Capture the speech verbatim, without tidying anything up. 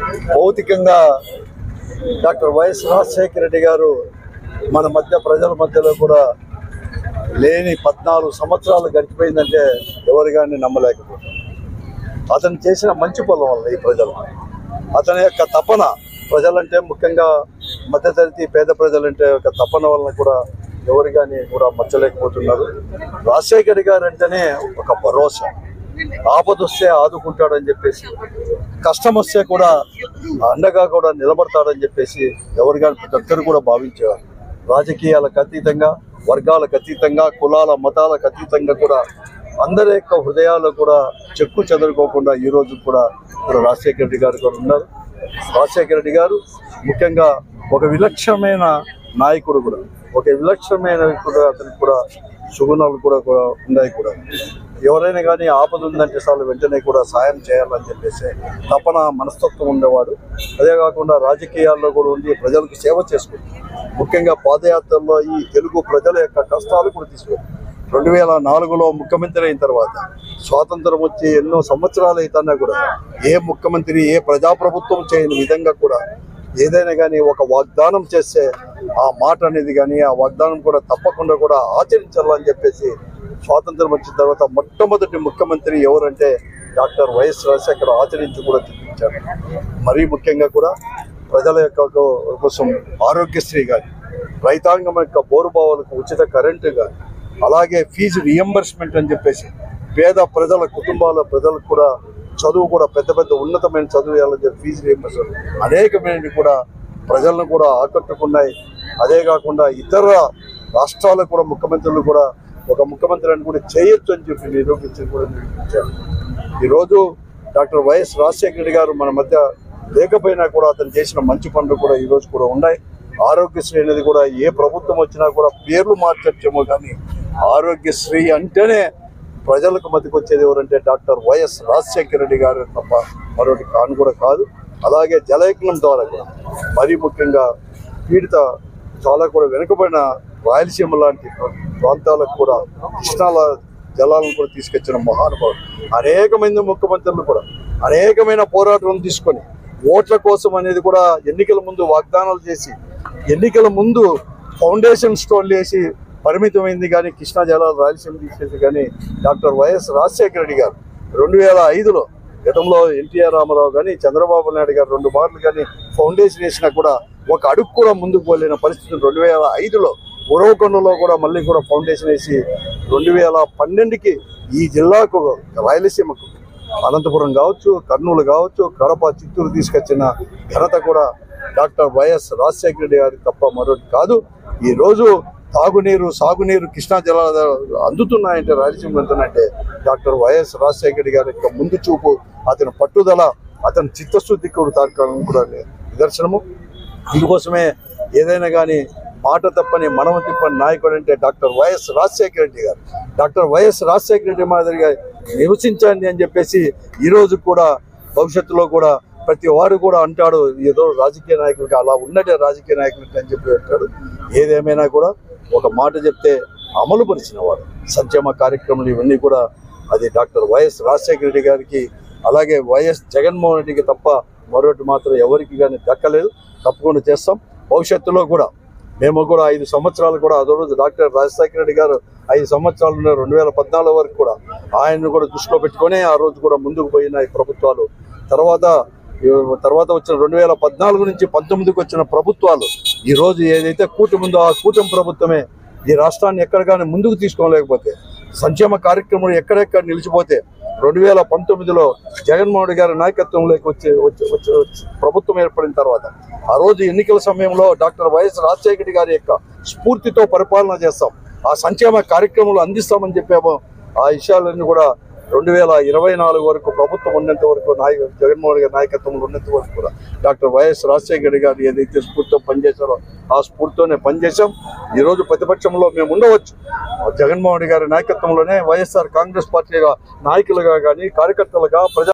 భౌతికంగా doctor YS Rajasekhara Reddy గారు మన మధ్య ప్రజల మధ్యలో కూడా లేని పద్నాలుగు సంవత్సరాలు గడిచిపోయిందంటే ఎవరు కానీ నమ్మలేకపోతారు. అతను చేసిన మంచి పనుల వల్ల ఈ ప్రజలు, అతని యొక్క తపన ప్రజలంటే ముఖ్యంగా మధ్యతరగతి పేద ప్రజలంటే ఒక తపన వలన కూడా ఎవరు కానీ కూడా మర్చలేకపోతున్నారు. రాజశేఖర్ గారు అంటేనే ఒక భరోసా, ఆపదొస్తే ఆదుకుంటాడని చెప్పేసి, కష్టం వస్తే కూడా అండగా కూడా నిలబడతాడని చెప్పేసి ఎవరు కానీ ప్రతి ఒక్కరు కూడా భావించేవారు. రాజకీయాలకు అతీతంగా, వర్గాలకు అతీతంగా, కులాల మతాలకు అతీతంగా కూడా అందరి యొక్క హృదయాల్లో కూడా చెక్కు చెదరుకోకుండా ఈరోజు కూడా ఇప్పుడు రాజశేఖర రెడ్డి గారు కూడా ఉన్నారు. రాజశేఖర రెడ్డి గారు ముఖ్యంగా ఒక విలక్షణమైన నాయకుడు కూడా, ఒక విలక్షణమైన కూడా అతనికి కూడా సుగుణాలు కూడా ఉన్నాయి. కూడా ఎవరైనా కానీ ఆపద ఉందంటే చాలు వెంటనే కూడా సాయం చేయాలని చెప్పేసి తపన మనస్తత్వం ఉండేవాడు. అదే కాకుండా రాజకీయాల్లో కూడా ఉండి ప్రజలకు సేవ చేసుకుంది. ముఖ్యంగా పాదయాత్రల్లో ఈ తెలుగు ప్రజల యొక్క కష్టాలు కూడా తీసుకుంది. రెండు వేల నాలుగులో ముఖ్యమంత్రి అయిన తర్వాత స్వాతంత్రం వచ్చి ఎన్నో సంవత్సరాలు అయితేనా కూడా ఏ ముఖ్యమంత్రి ఏ ప్రజాప్రభుత్వం చేయని విధంగా కూడా ఏదైనా కానీ ఒక వాగ్దానం చేస్తే ఆ మాట అనేది కానీ ఆ వాగ్దానం కూడా తప్పకుండా కూడా ఆచరించాలని చెప్పేసి స్వాతంత్రం వచ్చిన తర్వాత మొట్టమొదటి ముఖ్యమంత్రి ఎవరంటే డాక్టర్ వైఎస్ రాజశేఖర ఆచరించి కూడా చూపించారు. మరీ ముఖ్యంగా కూడా ప్రజల యొక్క కోసం ఆరోగ్యశ్రీ కానీ, రైతాంగం యొక్క బోరుబావులకు ఉచిత కరెంటు కానీ, అలాగే ఫీజు రియంబర్స్మెంట్ అని చెప్పేసి పేద ప్రజల కుటుంబాల ప్రజలకు కూడా చదువు కూడా పెద్ద పెద్ద ఉన్నతమైన చదువు వేయాలని చెప్పి ఫీజు రియంబర్స్మెంట్ అనేకమైనవి కూడా ప్రజలను కూడా ఆకట్టుకున్నాయి. అదే కాకుండా ఇతర రాష్ట్రాలకు కూడా ముఖ్యమంత్రులు కూడా ఒక ముఖ్యమంత్రి అని కూడా చేయొచ్చు అని చెప్పి నిరూపించి కూడా నిరూపించారు. ఈరోజు డాక్టర్ వైఎస్ రాజశేఖర రెడ్డి గారు మన మధ్య లేకపోయినా కూడా అతను చేసిన మంచి పనులు కూడా ఈరోజు కూడా ఉన్నాయి. ఆరోగ్యశ్రీ అనేది కూడా ఏ ప్రభుత్వం వచ్చినా కూడా పేర్లు మార్చచ్చేమో కానీ ఆరోగ్యశ్రీ అంటేనే ప్రజలకు మధ్యకు వచ్చేది ఎవరంటే డాక్టర్ వైఎస్ రాజశేఖర రెడ్డి గారు తప్ప మరొకటి కాను కూడా కాదు. అలాగే జలయజ్ఞం ద్వారా కూడా మరీ ముఖ్యంగా పీడిత చాలా కూడా వెనుకబడిన రాయలసీమ లాంటి ప్రాంతాలకు కూడా కృష్ణాల జలాలను కూడా తీసుకొచ్చిన మహానుభావుడు. అనేకమంది ముఖ్యమంత్రులు కూడా అనేకమైన పోరాటం తీసుకొని ఓట్ల కోసం అనేది కూడా ఎన్నికల ముందు వాగ్దానాలు చేసి ఎన్నికల ముందు ఫౌండేషన్ స్టోన్లు వేసి పరిమితమైంది. కానీ కృష్ణా జలాలు రాయలసీమ తీసుకెళ్ళి కానీ డాక్టర్ వైఎస్ రాజశేఖర రెడ్డి గారు రెండు వేల ఐదులో గతంలో ఎన్టీఆర్ రామారావు కానీ చంద్రబాబు నాయుడు గారు రెండు మార్లు కానీ ఫౌండేషన్ వేసినా కూడా ఒక అడుగు కూడా ముందుకు పోలేని పరిస్థితి రెండు వేల ఐదులో ఉరవకొండలో కూడా మళ్ళీ కూడా ఫౌండేషన్ వేసి రెండు వేల పన్నెండుకి ఈ జిల్లాకు రాయలసీమకు అనంతపురం కావచ్చు, కర్నూలు కావచ్చు, కడప, చిత్తూరు తీసుకొచ్చిన ఘనత కూడా డాక్టర్ వైఎస్ రాజశేఖర రెడ్డి గారి తప్ప మరొకటి కాదు. ఈరోజు తాగునీరు, సాగునీరు కృష్ణా జలాలు అందుతున్నాయంటే, రాయలసీమ అందుతున్నాయంటే డాక్టర్ వైఎస్ రాజశేఖర రెడ్డి గారి యొక్క ముందు చూపు, అతని పట్టుదల, అతని చిత్తశుద్ధి కూడా తార్కాలం కూడా నిదర్శనము. ఇందుకోసమే ఏదైనా కానీ మాట తప్పని మనవ తిప్పని నాయకుడు అంటే డాక్టర్ వైఎస్ రాజశేఖర రెడ్డి గారు. డాక్టర్ వైఎస్ రాజశేఖర రెడ్డి మాదిరిగా నివసించండి అని చెప్పేసి ఈరోజు కూడా భవిష్యత్తులో కూడా ప్రతి వాడు కూడా అంటాడు, ఏదో రాజకీయ నాయకుడికి అలా ఉన్నట్టే రాజకీయ నాయకుడికి అని చెప్పి అంటాడు. ఏదేమైనా కూడా ఒక మాట చెప్తే అమలు పరిచిన వాడు. సంక్షేమ కార్యక్రమాలు ఇవన్నీ కూడా అది డాక్టర్ వైఎస్ రాజశేఖర రెడ్డి గారికి, అలాగే వైఎస్ జగన్మోహన్ రెడ్డికి తప్ప మరొకటి మాత్రం ఎవరికి కానీ దక్కలేదు. తప్పకుండా చేస్తాం. భవిష్యత్తులో కూడా మేము కూడా ఐదు సంవత్సరాలు కూడా అదే రోజు డాక్టర్ రాజశేఖర రెడ్డి గారు ఐదు సంవత్సరాలు రెండు వేల పద్నాలుగు వరకు కూడా ఆయన్ని కూడా దృష్టిలో పెట్టుకొని ఆ రోజు కూడా ముందుకు పోయినాయి ప్రభుత్వాలు. తర్వాత తర్వాత వచ్చిన రెండు వేల పద్నాలుగు నుంచి పంతొమ్మిదికి వచ్చిన ప్రభుత్వాలు ఈరోజు ఏదైతే కూటమి ఉందో ఆ కూటమి ప్రభుత్వమే ఈ రాష్ట్రాన్ని ఎక్కడ కానీ ముందుకు తీసుకోలేకపోతే, సంక్షేమ కార్యక్రమాలు ఎక్కడెక్కడ నిలిచిపోతే రెండు వేల పంతొమ్మిదిలో జగన్మోహన్ రెడ్డి గారి నాయకత్వంలోకి వచ్చే వచ్చే వచ్చే ప్రభుత్వం ఏర్పడిన తర్వాత ఆ రోజు ఎన్నికల సమయంలో డాక్టర్ వైఎస్ రాజశేఖర రెడ్డి గారి యొక్క స్ఫూర్తితో పరిపాలన చేస్తాం, ఆ సంక్షేమ కార్యక్రమాలు అందిస్తామని చెప్పాము. ఆ విషయాలన్నీ కూడా రెండు వేల ఇరవై నాలుగు వరకు ప్రభుత్వం ఉన్నంత వరకు నాయక జగన్మోహన్ రెడ్డి గారి నాయకత్వంలో ఉన్నంత వరకు కూడా డాక్టర్ వైఎస్ రాజశేఖర రెడ్డి గారు ఏదైతే స్ఫూర్తితో పనిచేశారో ఆ స్ఫూర్తితోనే పనిచేశాం. ఈరోజు ప్రతిపక్షంలో మేము ఉండవచ్చు, జగన్మోహన్ రెడ్డి గారి నాయకత్వంలోనే వైఎస్ఆర్ కాంగ్రెస్ పార్టీ నాయకులుగా కానీ కార్యకర్తలుగా ప్రజా